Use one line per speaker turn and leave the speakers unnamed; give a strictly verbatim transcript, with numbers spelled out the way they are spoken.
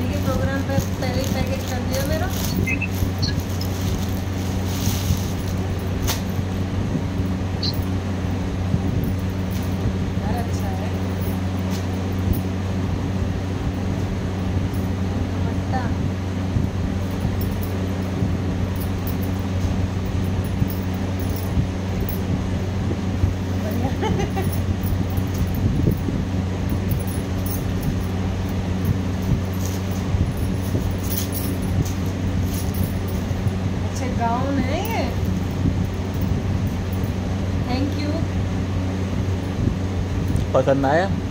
शादी के प्रोग्राम पे पहले ही पैकेट कर दिया मेरा। यार अच्छा है दुपट्टा। अच्छे गाउन है ये। Thank you.
पसंद आया?